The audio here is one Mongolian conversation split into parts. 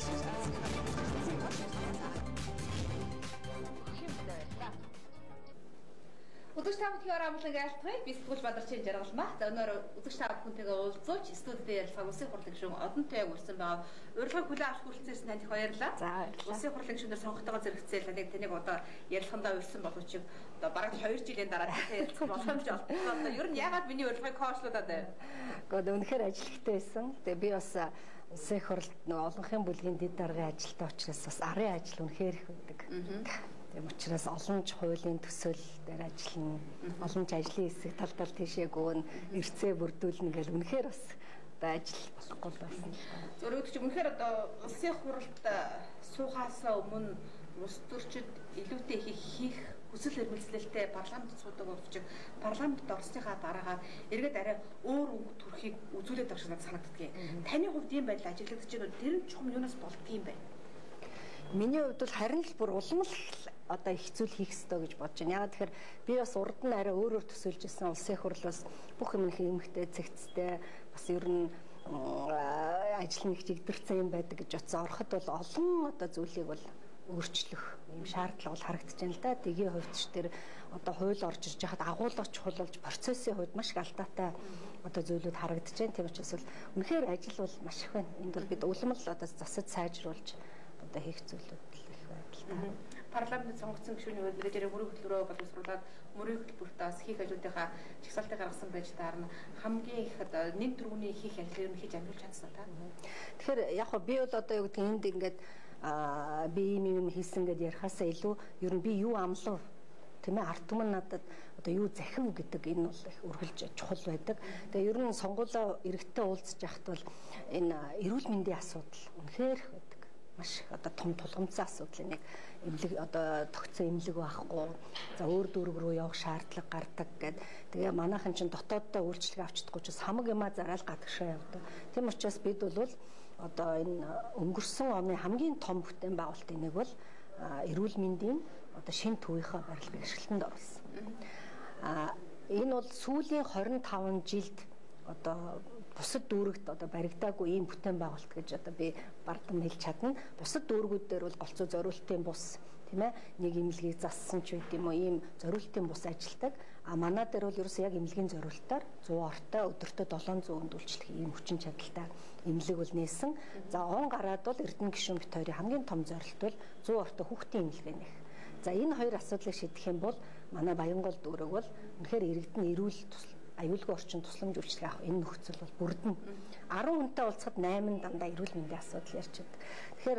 Үзэгч та бүхэн амлан айлтгая. Би Сэтгүүл Бадарчин жаргалмаа. За өнөөдөр үзэгч та бүхэнтэйгээ уулзууч студид ярилцлага улсын хурлын гишүүн одонтой яг урьсан байгаа. Урилгыг хүлээн авах хүрэлцээс танд их баярлалаа. За улсын хурлын гишүүнээр сонгогдогоо зэрэгцээл таныг одоо ярилцлагандаа урьсан боловч одоо бараг 2 жилийн дараа тантай ярилцах боломж олгох. Одоо ер нь ягаад миний урилгыг коочлуулаад байна? Гэхдээ үнэхээр ажилттай байсан. Тэгээ би бас улсын хурлд нөгөө олонхын бүлгийн дэд даргын ажилтаа учраас бас арын ажил үнэхээр их байдаг. Тийм учраас олонч хуулийн төсөл дээр ажиллана. Олонч ажлын хэсэг талдал тийшээ гүн эрцээ бүрдүүлнэ гэл үнэхээр бас одоо ажил болохгүй байсан. Зөвхөн ч үнэхээр одоо улсын хурлд суухаас өмнө улс төрчид илүүтэй хийх хүсэл эрмэлзлэлтэй парламент суудаг боловч парламентд орсныхаа дараагаар эргээд арай өөр өнгө төрхийг үзүүлээд байгаа шиг надад санагддаг. Таны хувьд ийм байдал ажиглагдаж байгаа тэр нь чухам юунаас болдгийм бэ? Миний хувьд бол харин л бүр улам л одоо их зүйл хийх ёстой гэж бодож байна. Ягаад тэгэхээр би бас урд нь арай өөрөөр төсөөлж ирсэн улсын хурлаас бүх юм их эмхтэй цэгцтэй бас ер нь ажил нэг чигдэрсэн юм байдаг гэж бодсон. Ороход бол олон одоо зүйлийг бол өөрчлөх юм шаардлага бол харагдаж байна л да. Тэгийн хувьд ч тэр одоо хууль орж ирж хахад агуулгач чухал болж процессын хувьд маш их алдаатай одоо зүйлүүд харагдаж байна. Тийм учраас бол үнэхээр ажил бол маш их байна. Энд бол бид улам л одоо засаж сайжруулж одоо хийх зүйлүүд их байна л да. Парламент сонгогдсон гишүүний хувьд мэдээж мөрийн хөтөлбөрөөр боловсруулаад мөрийн хөтөлбөртөө бас хийх ажлуудынхаа чагсаалтыг гаргасан байж таарна. Хамгийн их одоо нэг төрөний хийх ажлыг нь хийж амжуулж чадсан та. Тэгэхээр яг хөө би бол одоо юу гэдэг энд ингээд би ийм хийсэн гэдээ ярихаасаа илүү ер нь би юу амлав тийм ээ ард түмэн надад одоо юу захив гэдэг энэ бол их өргөлж чухал байдаг. Тэгээ ер нь сонгуулаа эрэгтэй уулзж яхад бол энэ эрүүл мэндийн асуудал үнэхээр их байдаг. Маш одоо том тулгымцсан асуудал нэг эмнэлэг одоо тогтсон эмнэлэг байхгүй. За өөр дүүрэг рүү явах шаардлага гардаг гэд. Тэгээ манайхан чинь дотооддоо үйлчлэг авчдаггүй ч хамаг юмаа зараал гадагшаа явдаг. Тийм учраас бид бол одоо энэ өнгөрсөн оны хамгийн том бүтээн байгуулалтын нэг бол эрүүл мэндийн одоо шинэ төвийнхөө барилгыг ашиглалтанд оруулсан. Энэ бол сүүлийн 25 жилд одоо бусад дүүрэгт одоо баригдаагүй ийм бүтээн байгуулалт гэж одоо би бардам хэлж чадна. Бусад дүүргүүд дээр бол голцоо зориултын бус тийм ээ нэг эмнэлгийг зассан ч үгүй юм уу ийм зориултын бус ажилдаг. Манай дээр бол ерөөсөө яг эмнэлгийн зориултаар 100 ортой өдөртөө 700 үйлчлэх ийм хүчин чадалтай эмнэлэг бол нээсэн. За он гараад бол Эрдэнэ гишүүн бит хоёрын хамгийн том зорилт бол 100 ортой хүүхдийн эмнэлгээ нээх. За энэ хоёр асуудлыг шийдэх юм бол манай Баянгол дүүрэг бол үнэхээр иргэдний эрүүл аюулгүй орчин тусламж үйлчлэг авах энэ нөхцөл бол бүрдэн 10 хүнтэй уулзахад 8 дандаа эрүүл мэндийн асуудал ярьж байдаг. Тэгэхээр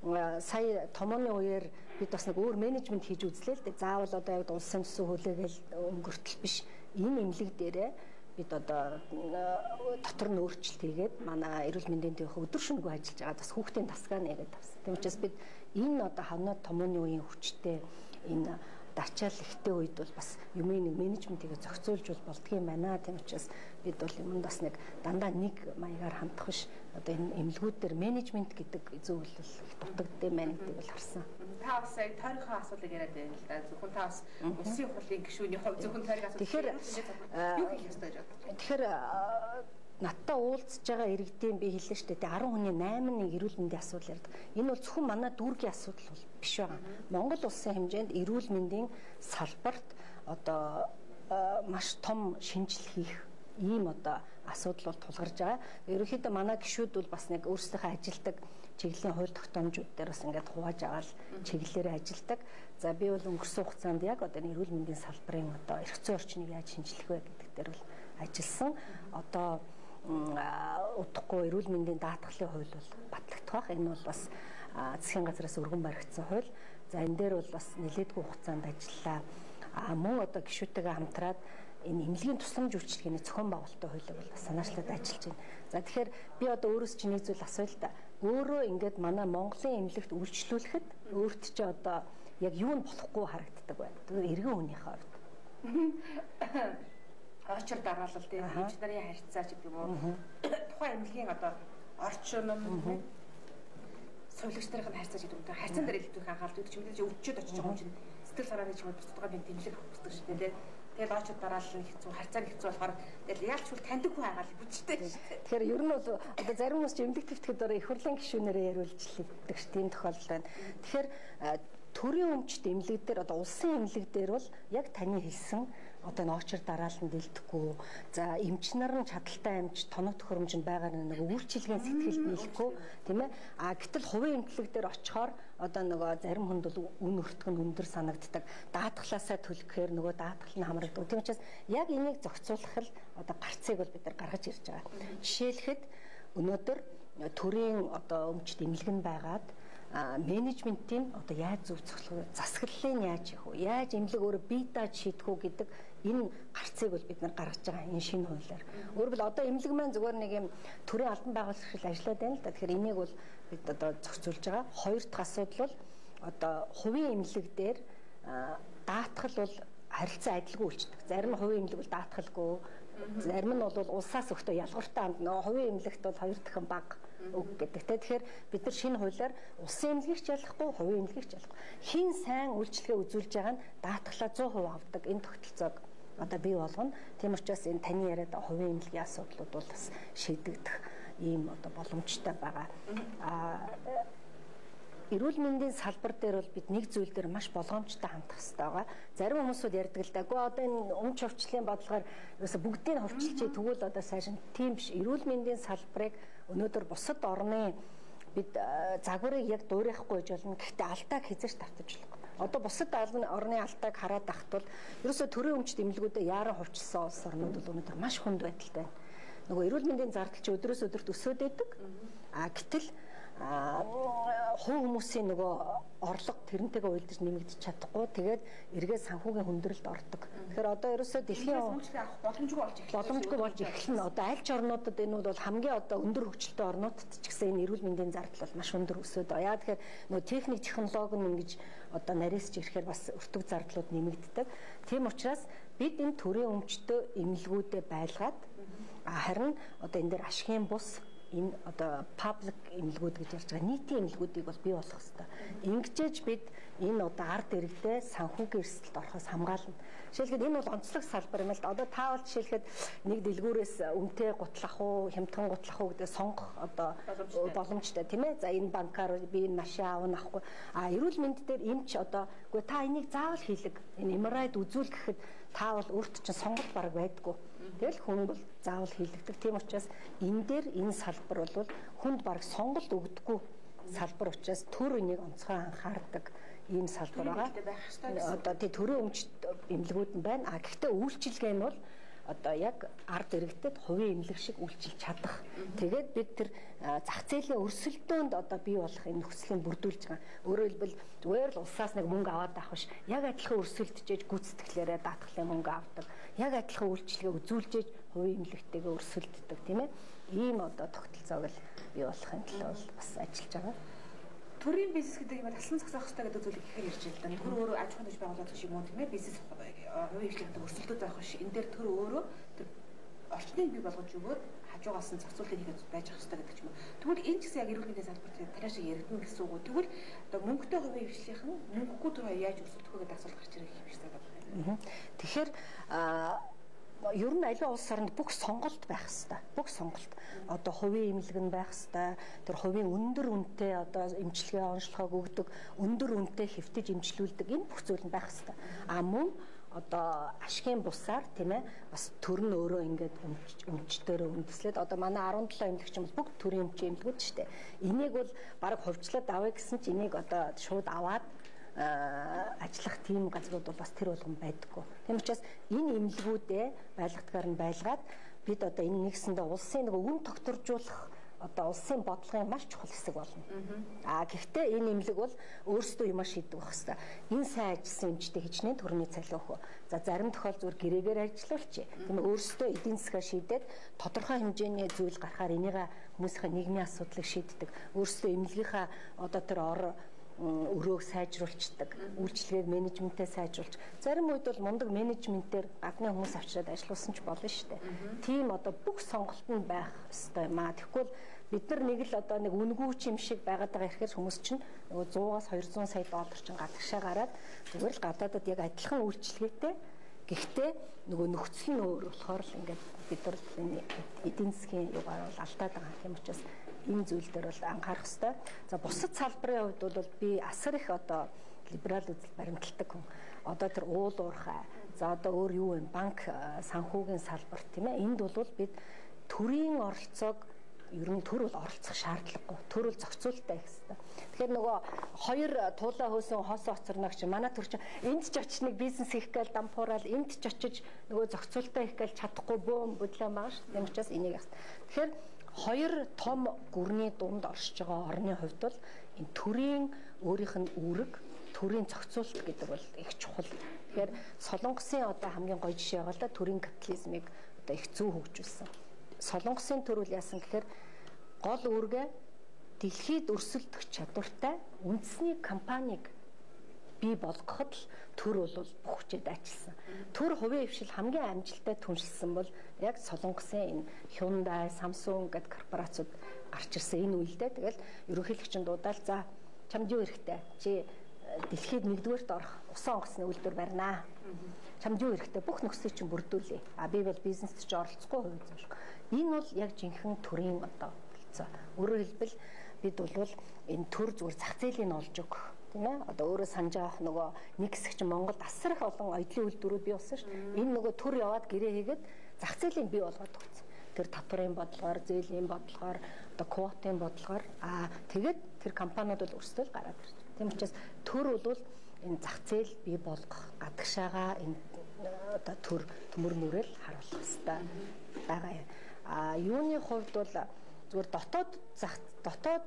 сая томооны үеэр бид бас нэг өөр менежмент хийж үзлээ л дээ. Заавал одоо яг улсын төсөв хүлээгээл өнгөртөл биш. Энэ эмнэлэг дээрээ бид одоо дотор нь өөрчлөлт хийгээд манай эрүүл мэндийн төвхө өдөр шөнөгүй ажиллаж байгаа бас хүүхдийн тасгаа нэгээд авсан. Тийм учраас бид энэ одоо хавнаад томооны үеийн хүчтэй энэ ачаал ихтэй үед бол бас юмын нэг менежментийг зохицуулж болдгийм байна. Тийм учраас бид бол юмд бас нэг дандаа нэг маягаар хандах биш. Одоо энэ эмнэлгүүд дээр менежмент гэдэг зүйл бол их дутагддаг байна гэдэг бол харсан. Та бас яг тойргийн асуудлыг яриад байна л да. Зөвхөн та бас улсын хурлын гишүүний хувь зөвхөн тойргийн асуудал юу хийх ёстой гэж бодож байна? Тэгэхээр надтай уулзж байгаа иргэдийн би хэллээ шүү дээ 10 хүний 8 нэг эрүүл мэндийн асуудал ярьдаг. Энэ бол зөвхөн манай дүүргийн асуудал бол биш байгаа. Монгол улсын хэмжээнд эрүүл мэндийн салбарт одоо маш том шинжил хийх ийм одоо асуудал бол тулгарч байгаа. Ерөнхийдөө манай гишүүд бол бас нэг өөрсдийнхөө ажилдаг чиглэлийн хууль тогтоомжууд дээр бас ингээд хувааж агаал чиглэлээр ажилдаг. За би бол өнгөрсөн хугацаанд яг одоо эрүүл мэндийн салбарын одоо эрх зүйн орчныг яаж шинжлэх вэ гэдэг дээр бол ажилласан. Одоо удахгүй эрүүл мэндийн даатгалын хууль бол батлагдах байх. Энэ бол бас засгийн газраас өргөн баригдсан хууль. За энэ дээр бол бас нэлээдгүй хугацаанд ажиллаа. Мөн одоо гишүүдтэйгээ хамтраад энэ эмнэлгийн тусламж үйлчилгээний зохион байгуулалтын хуулийг бол санаачлаад ажиллаж байна. За тэгэхээр би одоо өөрөөс чинь нэг зүйл асууя л да. Өөрөө ингээд манай Монголын эмнэлэгт үйлчлүүлэхэд өөрт чи одоо яг юу нь болохгүй харагддаг байна. Тэр иргэн хүнийхээ хувьд. Очир дараалал тийм эмч нарын харьцаа ч гэдэг юм уу. Тухайн эмнэлгийн одоо орчин ном сувилагч нарын харьцаа ч гэдэг юм. Харьцаан дээр илүү их анхаарал өгч мэдээж өвчөд очиж байгаа юм чинь сэтгэл санааны ч юм уу бусдгаа би тэмлэг өгдөг шүү дээ. Тэгээд очоод дараалал нь хэцүү, харьцаа нь хэцүү болохоор тэгэл яалч бол таньдаг хүн байгаа л бүжтэй. Тэгэхээр ер нь бол одоо зарим хүмүүс эмнэлэг твтгэд ороо их хурлын гишүүнээрээ яриулжлагддаг ш тийм тохиолдол байна. Тэгэхээр төрийн өмчт эмнэлэг дээр одоо улсын эмнэлэг дээр бол яг таны хэлсэн одоо ноочор дарааланд дэлдэхгүй. За эмч нар нь чадaltaй эмч тоног төхөөрөмжөнд байгаа нэг үйлчилгээний сэтгэл биелэхгүй тийм ээ. А гэтэл хувийн эмнэлэг дээр очихоор одоо нөгөө зарим хүнд бол үн өртгөн өндөр санагддаг. Даатгалаасаа төлөхээр нөгөө даатгал нь хамрагддаг. Тийм учраас яг энийг зохицуулах л одоо гарцыг бол бид нар гаргаж ирж байгаа. Жишээлхэд өнөөдөр төрийн одоо өмчт эмнэлэг нь байгаад менежментийн одоо яаж зөв засаглалын яаж хийх вэ? Яаж эмнэлэг өөрөө бие дааж шийдэх үү гэдэг энэ гарцыг бол бид нар гаргаж байгаа энэ шинэ хуулиар. Өөрөөр хэл одоо эмнэлэг маань зүгээр нэг юм төрийн албан байгуулалт шиг ажиллаад байна л да. Тэгэхээр энийг бол бид одоо зохицуулж байгаа. Хоёр дахь асуудал бол одоо хувийн эмнэлэг дээр даатгал бол харилцан адилгүй үйлчдэг. Зарим нь хувийн эмнэлэг бол даатгалгүй, зарим нь бол улсаас өгтөө ялгууртай хамт нөгөө хувийн эмнэлэгт бол 2 дахин бага үг гэдэг. Тэгэхээр бид нар шинэ хуулиар улсын эмнэлгийг ч ялахгүй, хувийн эмнэлгийг ч ялахгүй. Хин сайн үйлчлэгээ үзүүлж байгаа нь даатгалаа 100% авдаг энэ тогтолцоог одоо бий болгоно. Тийм учраас энэ таны яриад хувийн эмнэлгийн асуудлууд бол бас шийдэгдэх ийм одоо боломжтой байгаа. Эрүүл мэндийн салбар дээр бол бид нэг зүйл дээр маш болгоомжтой хандах хэрэгтэй байгаа. Зарим хүмүүсүүд ярьдаг л да. Гэхдээ одоо энэ өмч хувьчлалын бодлогоор ерөөсө бүгдийг хувьчилчээ тэгвэл одоо сайшин тийм биш. Эрүүл мэндийн салбарыг өнөөдөр бусад орны бид загварыг яг дуурайхгүй гэж болно. Гэхдээ алдааг хязгаарч давтаж болохгүй. Одоо бусад орны алдааг хараад ахт бол ерөөсө төрийн өмчт эмнэлгүүдэд яаран хувьчилсан улс орнууд бол өнөөдөр маш хүнд байдалтай байна. Нөгөө эрүүл мэндийн зардал чи өдрөөс өдөрт өсөд байдаг. Гэтэл хувь хүмүүсийн нөгөө орлого тэрнтэйгээ уялдаж нэмэгдэж чадахгүй. Тэгээд эргээд санхүүгийн хүндрэлд ордог. Тэгэхээр одоо ерөөсөө дэлхийн боломжгүй болж эхэлнэ. Одоо аль ч орнуудад энэ бол хамгийн одоо өндөр хөгжилтэй орнуудад ч гэсэн энэ эрүүл мэндийн зардал бол маш өндөр өсөд байгаа. Яа тэгэхээр нөгөө техник технологи нь ингэж одоо нарийсч ирэхээр бас өртөг зардлууд нэмэгддэг. Тийм учраас бид энэ төрийн өмчтөө эмнэлгүүдэд байлгаад харин одоо энэ дээр ашигын бус энэ одоо паблик эмнэлгүүд гэж ярьж байгаа нийтийн эмнэлгүүдийг бол бий болгох хэрэгтэй. Ингэжээж бид энэ одоо ард иргэдээ санхүүгийн эрсдэлд орохоос хамгаална. Жишээлбэл энэ бол онцлог салбар юм л да. Одоо та бол жишээлхэд нэг дэлгүүрээс өмтэй гутлах уу, хямдхан гутлах уу гэдэг сонгох одоо боломжтой тийм ээ. За энэ банкаар би энэ машин аавна ахгүй. Эрүүл мэнд дээр эмч одоо үгүй та энийг заавал хийлэг. Энэ MRI-д үзүүл гэхэд та бол өөрт чинь сонголт бараг байдгүй. Тэгэл хүн бол заавал хийлэгдэг. Тийм учраас энэ дээр энэ салбар бол хүнд бараг сонголт өгдөггүй салбар учраас төр энийг онцгой анхаардаг ийм салбар байгаа. Одоо тий төрийн өмчт эмнэлгүүд нь байна. Гэхдээ үйлчилгээ нь бол одоо яг ард иргэдэд хувийн эмнэлэг шиг үйлчилж чадах. Тэгээд бид тэр зах зээлийн өрсөлдөөнд одоо бий болох энэ нөхцөлийг бүрдүүлж байгаа. Өөрөөр хэлбэл зүгээр л улсаас нэг мөнгө аваад авах биш. Яг адилхан өрсөлдөж гүйцэтгэлээрээ даатгалын мөнгө авдаг. Яг адилхан үйлчилгээ үзүүлж хувийн эмнэлэгтэйгээ өрсөлддөг тийм ээ. Ийм одоо тогтолцоог л бий болохын тулд бол бас ажиллаж байгаа. Төрийн бизнес гэдэг юм бол алсан зогсоох хэрэгтэй гэдэг зүйлийг ихээр ярьж байна. Тэр өөрөө аж ахуйн төж байгууллагч юм уу тийм ээ бизнес хувийн эрхлэлтэй өрсөлдөд байх биш. Энэ дээр төр өөрөө тэр орчныг бий болгож өгөөд хажуугаас нь зохицуултыг хийгээд байж ах хэрэгтэй гэдэг ч юм уу. Тэгвэл энэ ч гэсэн яг эрүүл мэндийн салбарт тариа шиг яригдана гэсэн үг. Тэгвэл одоо мөнгөтэй хувийн эрхлэлийнх нь мөнгөгүй төр яаж өрсөлдөх вэ гэдэг асуулт гарч ирэх юм шиг байна. Тэгэхээр ер нь аливаа улс оронд бүх сонголт байх хэвээр. Бүх сонголт. Одоо хувийн эмнэлэг нь байх хэвээр. Тэр хувийн өндөр үнэтэй одоо эмчилгээ онцлогоог өгдөг, өндөр үнэтэй хэвтэж эмчлүүлдэг энэ бүх зүйл нь байх хэвээр. Мөн одоо ашигын бусаар тийм ээ бас төр нь өөрөө ингээд өмчтөөрөө үндэслээд одоо манай 17 эмнэлэгч юм бол бүгд төрийн өмч эмнэлгүүд шүү дээ. Энийг бол баг хувьчлаад авъя гэсэн чинь энийг одоо шууд аваад ажиллах тийм газрууд бол бас тэр болгон байдаггүй. Тийм учраас энэ эмнэлгүүдээ байлгадгаар нь байлгаад бид одоо энэ нэгсэндээ улсын нэг үн тогтворжуулах одоо улсын бодлогын маш чухал хэсэг болно. Гэхдээ энэ эмнэлэг бол өөрсдөө юмаа шийдэх байх хэвээр. Энэ сайн ажилласан эмчтэй хичнээн төрний цалин өгөх. За зарим тохиолдолд зүгээр гэрээгээр ажиллуулчих. Тийм өөрсдөө эдийн засгаа шийдээд тодорхой хэмжээний зүйл гарахаар энийг хүмүүсийн нийгмийн асуудлыг шийддэг. Өөрсдөө эмнэлгийнхаа одоо тэр өрөөг сайжруулцдаг, үйлчлэгийг менежментээ сайжруулж. Зарим үед бол мундаг менежментээр гадны хүмүүс авчираад ажилласан ч болно шүү дээ. Тийм одоо бүх сонголт нь байх ёстой юм аа. Тэгэхгүй бид нар нэг л одоо нэг үнгүүч юм шиг байгаад байгаа ихээр хүмүүс чинь нөгөө 100-аас 200 сая доллар чинь гадагшаа гараад зүгээр л гадаадад яг адилхан үйлчлэгээтэй Гэхдээ нөгөө нөхцөл нь өөр болохоор л ингээд бид нар эдийн засгийн югаар бол алдаад байгаа. Тийм учраас энэ зүйл дээр бол анхаарах хэрэгтэй. За бусад салбарын хувьд бол би асар их одоо либерал үзэл баримталдаг хүн. Одоо тэр уул уурхай, за одоо өөр юу вэ? Банк санхүүгийн салбар тийм ээ. Энд бол бид төрийн оролцоог ер нь төр бол оролцох шаардлагагүй. Төр бол зохицуулалтаа их хэрэгтэй. Тэгэхээр нөгөө хоёр туулаа хөөсөн хоосоо оцорногч манай төр чинь энд ч очиж нэг бизнес хийх гээл дампуурал энд ч очиж нөгөө зохицуулалтаа их гээл чадахгүй бөөм бодлоо байгаа шүү. Тийм учраас энийг яах. Тэгэхээр хоёр том гүрний дунд оршиж байгаа орны хувьд бол энэ төрийн өөрийнх нь үүрэг, төрийн зохицуулалт гэдэг бол их чухал. Тэгэхээр Солонгосын одоо хамгийн гоё жишээ байгаа л да төрийн капитализмыг одоо их зүү хөгжүүлсэн. Солонгосын төр үл яасан гэхээр гол үүргээ дэлхийд өрсөлдөх чадвартай үндэсний компанийг бий болгоход л төр бол бүх хүчээр ажилласан. Төр хувийн хвшил хамгийн амжилттай түншлсэн бол яг Солонгосын энэ Hyundai, Samsung гэдэг корпорациуд гарч ирсэн энэ үедээ. Тэгэл ерөнхийлөгчөнд дуудаал за чамд юу хэрэгтэй? Чи дэлхийд нэгдүгээрт орох усан онгоцны үйлдвэр барина. Чамд юу хэрэгтэй? Бүх нөхцөлийг чинь бүрдүүлье. А би бол бизнест чи оролцохгүй хувь зөвшөөрөх. Энэ бол яг жинхэнэ төрийн одоо болцоо. Өөрөөр хэлбэл бид бол энэ төр зүгээр зах зээлийн олж өгөх тийм ээ. Одоо өөрөө санаж авах нөгөө нэг хэсэг чинь Монголд асар их олон оёдлын үйлдвэрүүд бий болсон шүү. Энэ нөгөө төр яваад гэрээ хийгээд зах зээлийн бий болгоод өгсөн. Тэр татварын бодлогоор, зээлийн бодлогоор, одоо квотын бодлогоор тэгээд тэр компаниуд бол өрсөлдөөл гараад ирж байна. Тийм учраас төр бол энэ зах зээл бий болгох гадагшаага энэ одоо төр төмөр мөрөөл харуулах хэрэгтэй байгаа юм. Юуны хувьд бол зүгээр дотоод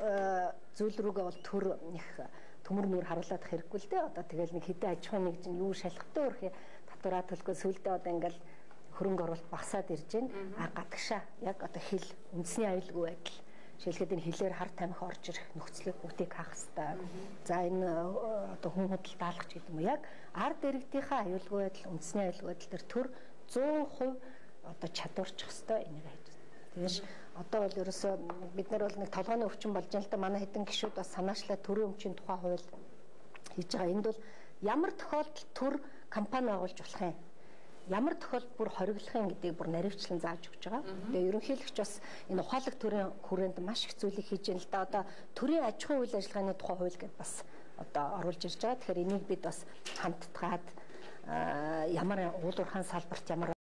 зүйл рүүгээ бол төр их төмөр мөр харуулах хэрэггүй л дээ. Одоо тэгэл нэг хэдэн аж ахуйн нэгж юу шалхахтай өрхий татвараа төлгөө сүлдээ одоо ингээл хөрөнгө оруулалт багасаад ирж байна. Гадагшаа яг одоо хил үндэсний аюулгүй байдал жишээлхэд энэ хилээр хар тамхи орж ирэх нөхцөлийг бүгдийг хаах хэрэгтэй. За энэ одоо хүн хөдөл даалгах гэдэг юм уу? Яг ард иргэдийнхээ аюулгүй байдал, үндэсний аюулгүй байдал төр 100% одоо чадварчих хэрэгтэй энийг хийж. Тэгээс одоо бол ерөөсөө бид нар бол нэг толгойн өвчин болж байгаа л да. Манай хэдэн гишүүд бас санаачлаа төрийн өмчийн тухай хууль хийж байгаа. Энд бол ямар тохиолдолд төр компани байгуулж болох юм? Ямар тохиолдолд бүр хориглохын гэдгийг бүр наривчлан зааж өгч байгаа. Тэгээ ерөнхийлөгч бас энэ ухаалаг төрийн хүрээнд маш их зүйлийг хийж байна л да. Одоо төрийн аж ахуйн үйл ажиллагааны тухай хууль гэдээ бас одоо оруулж ирж байгаа. Тэгэхээр энийг бид бас хамтдаад ямар уулуурхаан салбарт ямар